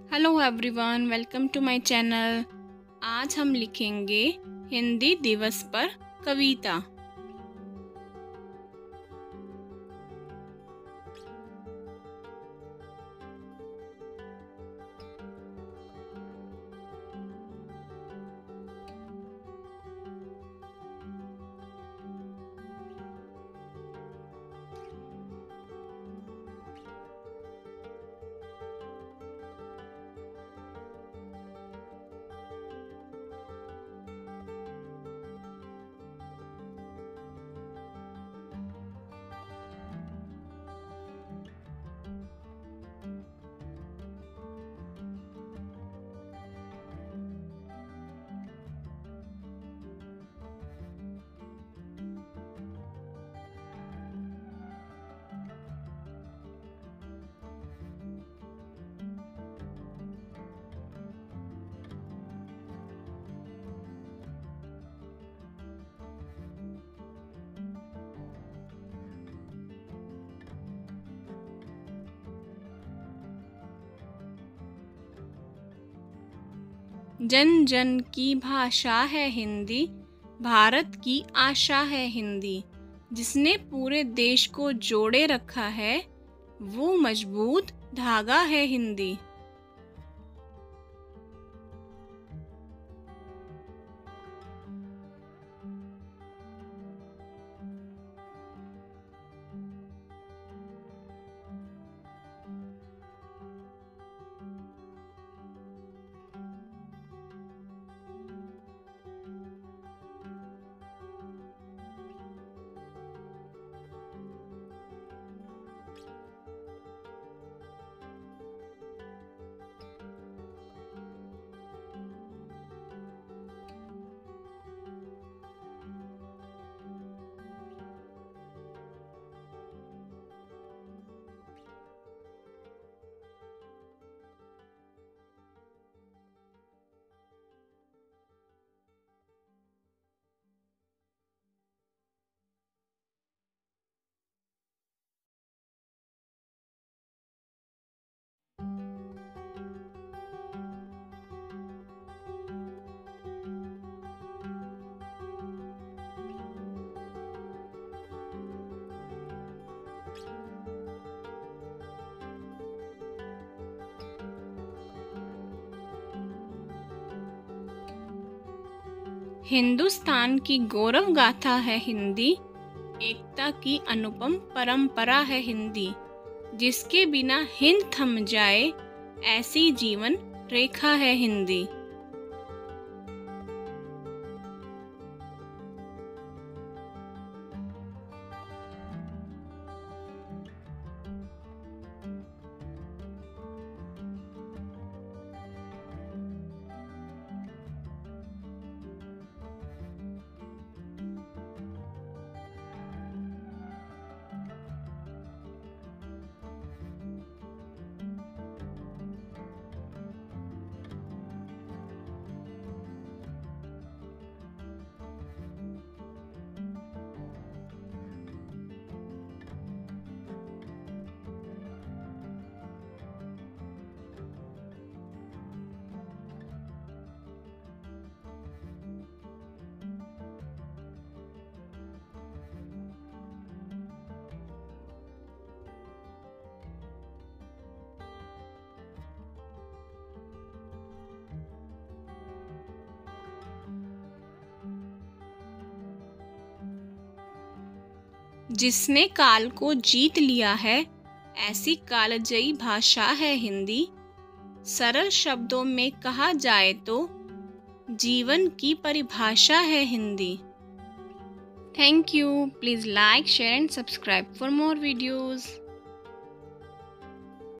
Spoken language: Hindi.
Hello everyone, welcome to my channel. आज हम लिखेंगे हिंदी दिवस पर कविता। जन जन की भाषा है हिंदी, भारत की आशा है हिंदी। जिसने पूरे देश को जोड़े रखा है, वो मजबूत धागा है हिंदी। हिंदुस्तान की गौरव गाथा है हिंदी, एकता की अनुपम परंपरा है हिंदी। जिसके बिना हिंद थम जाए, ऐसी जीवन रेखा है हिंदी। जिसने काल को जीत लिया है, ऐसी कालजयी भाषा है हिंदी। सरल शब्दों में कहा जाए तो जीवन की परिभाषा है Hindi. Thank you. Please like, share and subscribe for more videos.